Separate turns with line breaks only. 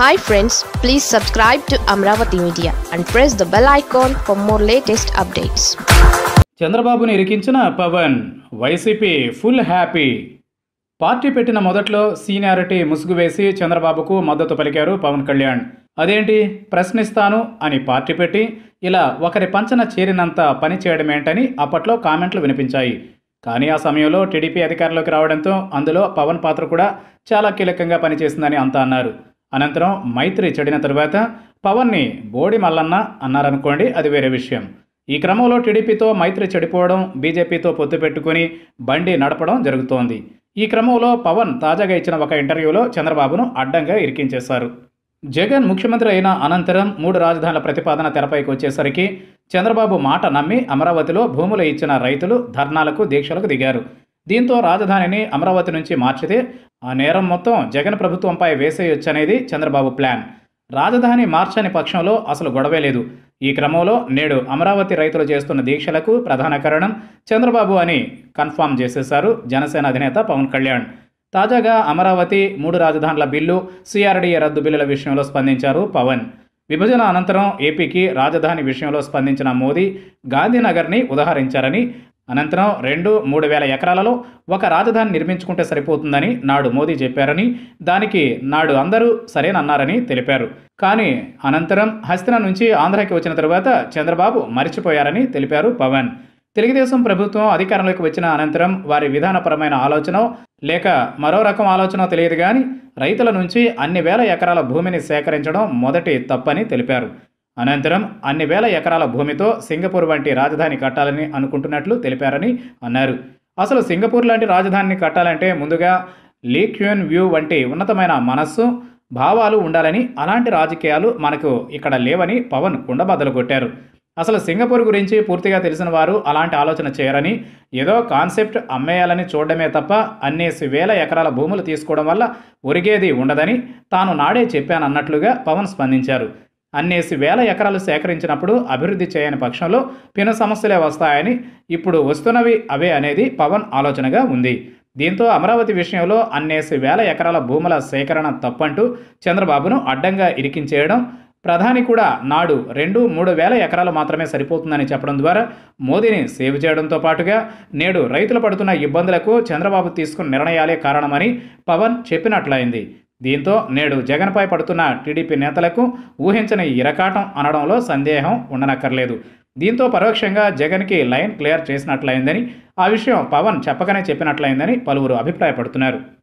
Hi friends, please subscribe to Amaravathi Media and press the bell icon for more latest updates.
చంద్రబాబుని ఇరికించిన Pawan YCP full happy. Party పెట్టిన మొదట్లో seniority ముసుగు వేసి చంద్రబాబుకు మద్దతు పలికారు పవన్ కళ్యాణ్. అదేంటి ప్రశ్నిస్తాను అని పార్టీ పెట్టి ఇలా ఒకరి పంచన చేరినంత పని చేయడమేంటని అప్పట్లో కామెంట్లు వినిపించాయి. కానీ ఆ సమయంలో టీడీపీ అధికారంలోకి రావడంతో అందులో పవన్ పాత్ర కూడా చాలా కీలకంగా పనిచేసిందని అంతా అన్నారు. అనంతరం మైత్రి చెడిన తరువాత పవన్ని బోడి మల్లన్న అన్నారనుకోండి, అది వేరే విషయం. ఈ క్రమంలో టీడీపీతో మైత్రి చెడిపోవడం, బీజేపీతో పొత్తు పెట్టుకుని బండి నడపడం జరుగుతోంది. ఈ క్రమంలో పవన్ తాజాగా ఇచ్చిన ఒక ఇంటర్వ్యూలో చంద్రబాబును అడ్డంగా ఇరికించేశారు. జగన్ ముఖ్యమంత్రి అయిన అనంతరం 3 రాజధానుల ప్రతిపాదన తెరపైకి వచ్చేసరికి చంద్రబాబు మాట నమ్మి అమరావతిలో భూములు ఇచ్చిన రైతులు ధర్నాలకు, దీక్షలకు దిగారు. దీంతో రాజధానిని అమరావతి నుంచి మార్చితే ఆ నేరం మొత్తం జగన్ ప్రభుత్వంపై వేసేయొచ్చనేది చంద్రబాబు ప్లాన్. రాజధాని మార్చని పక్షంలో అసలు గొడవే లేదు. ఈ క్రమంలో నేడు అమరావతి రైతులు చేస్తున్న దీక్షలకు ప్రధాన కారణం చంద్రబాబు అని కన్ఫామ్ చేసేశారు జనసేన అధినేత పవన్ కళ్యాణ్. తాజాగా అమరావతి 3 రాజధానుల బిల్లు, సిఆర్డీఏ రద్దు బిల్లుల విషయంలో స్పందించారు పవన్. విభజన అనంతరం ఏపీకి రాజధాని విషయంలో స్పందించిన మోదీ గాంధీనగర్ని ఉదహరించారని, అనంతరం 2-3 వేల ఎకరాలలో ఒక రాజధాని నిర్మించుకుంటే సరిపోతుందని నాడు మోదీ చెప్పారని, దానికి నాడు అందరూ సరేనన్నారని తెలిపారు. కానీ అనంతరం హస్తిన నుంచి ఆంధ్రాకి వచ్చిన తరువాత చంద్రబాబు మరిచిపోయారని తెలిపారు పవన్. తెలుగుదేశం ప్రభుత్వం అధికారంలోకి వచ్చిన అనంతరం వారి విధానపరమైన ఆలోచన లేక మరో రకం ఆలోచన తెలియదు కానీ రైతుల నుంచి అన్ని వేల ఎకరాల భూమిని సేకరించడం మొదటి తప్పని తెలిపారు. అనంతరం అన్ని వేల ఎకరాల భూమితో సింగపూర్ వంటి రాజధాని కట్టాలని అనుకుంటున్నట్లు తెలిపారని అన్నారు. అసలు సింగపూర్ లాంటి రాజధానిని కట్టాలంటే ముందుగా లీ క్యూన్ వ్యూ వంటి ఉన్నతమైన మనస్సు, భావాలు ఉండాలని, అలాంటి రాజకీయాలు మనకు ఇక్కడ లేవని పవన్ కుండబద్దలు కొట్టారు. అసలు సింగపూర్ గురించి పూర్తిగా తెలిసిన వారు అలాంటి ఆలోచన చేయరని, ఏదో కాన్సెప్ట్ అమ్మేయాలని చూడడమే తప్ప అన్నేసి వేల ఎకరాల భూములు తీసుకోవడం వల్ల ఒరిగేది ఉండదని తాను నాడే చెప్పానన్నట్లుగా పవన్ స్పందించారు. అన్నేసి వేల ఎకరాలు సేకరించినప్పుడు అభివృద్ధి చేయని పక్షంలో పెను సమస్యలే వస్తాయని, ఇప్పుడు వస్తున్నవి అవే అనేది పవన్ ఆలోచనగా ఉంది. దీంతో అమరావతి విషయంలో అన్నేసి వేల ఎకరాల భూముల సేకరణ తప్పంటూ చంద్రబాబును అడ్డంగా ఇరికించేయడం, ప్రధాని కూడా నాడు 2-3 వేల ఎకరాలు మాత్రమే సరిపోతుందని చెప్పడం ద్వారా మోదీని సేవ్ చేయడంతో పాటుగా నేడు రైతులు పడుతున్న ఇబ్బందులకు చంద్రబాబు తీసుకున్న నిర్ణయాలే కారణమని పవన్ చెప్పినట్లయింది. దీంతో నేడు జగన్పై పడుతున్న టీడీపీ నేతలకు ఊహించని ఇరకాటం అనడంలో సందేహం ఉండనక్కర్లేదు. దీంతో పరోక్షంగా జగన్కి లైన్ క్లియర్ చేసినట్లయిందని, ఆ విషయం పవన్ చెప్పకనే చెప్పినట్లయిందని పలువురు అభిప్రాయపడుతున్నారు.